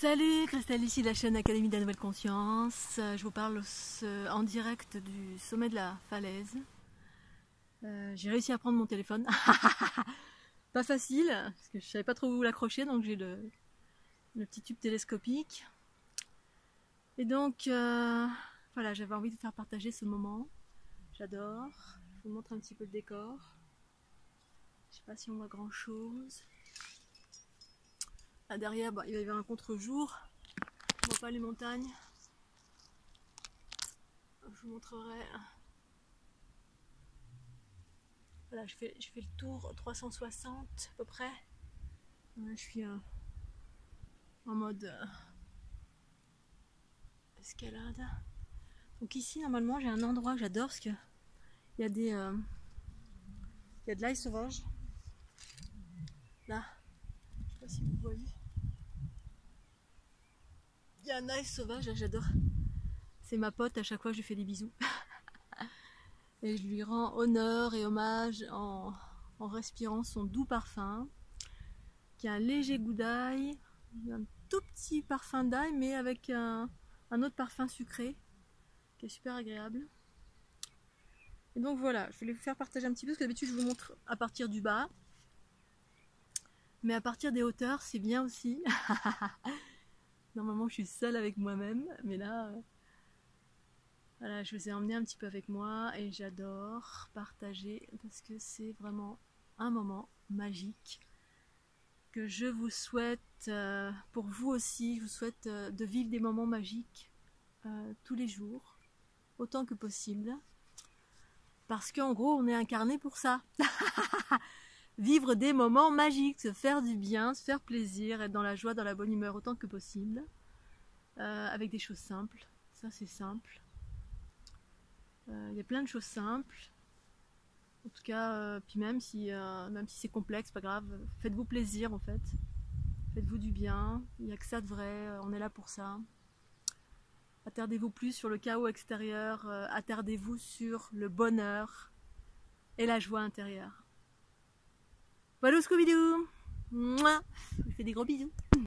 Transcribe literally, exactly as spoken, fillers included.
Salut, Christelle ici de la chaîne Académie de la Nouvelle Conscience. Je vous parle en direct du sommet de la falaise. Euh, J'ai réussi à prendre mon téléphone. Pas facile, parce que je savais pas trop où l'accrocher, donc j'ai le, le petit tube télescopique. Et donc, euh, voilà, j'avais envie de faire partager ce moment. J'adore. Je vous montre un petit peu le décor. Je sais pas si on voit grand chose. Là derrière, bah, il va y avoir un contre-jour. On voit pas les montagnes. Je vous montrerai. Voilà, je fais, je fais le tour trois cent soixante à peu près. Là, je suis euh, en mode euh, escalade. Donc ici, normalement, j'ai un endroit que j'adore parce que il y a des, euh, il y a de l'ail sauvage. Là, je sais pas si vous voyez. Il y a un ail sauvage, là, j'adore. C'est ma pote, à chaque fois je lui fais des bisous. Et je lui rends honneur et hommage en, en respirant son doux parfum, qui a un léger goût d'ail, un tout petit parfum d'ail, mais avec un, un autre parfum sucré, qui est super agréable. Et donc voilà, je voulais vous faire partager un petit peu, parce que d'habitude je vous montre à partir du bas. Mais à partir des hauteurs, c'est bien aussi. Normalement je suis seule avec moi-même, mais là... Voilà, je vous ai emmené un petit peu avec moi et j'adore partager parce que c'est vraiment un moment magique que je vous souhaite, euh, pour vous aussi, je vous souhaite euh, de vivre des moments magiques euh, tous les jours, autant que possible. Parce qu'en gros, on est incarné pour ça. Vivre des moments magiques, se faire du bien, se faire plaisir, être dans la joie, dans la bonne humeur autant que possible, euh, avec des choses simples. Ça, c'est simple. Il euh, y a plein de choses simples, en tout cas, euh, puis même si, euh, même si c'est complexe, pas grave, faites-vous plaisir en fait, faites-vous du bien, il n'y a que ça de vrai, on est là pour ça. Attardez-vous plus sur le chaos extérieur, euh, attardez-vous sur le bonheur et la joie intérieure. Voilà, Scooby-Doo, je vous fais des gros bisous.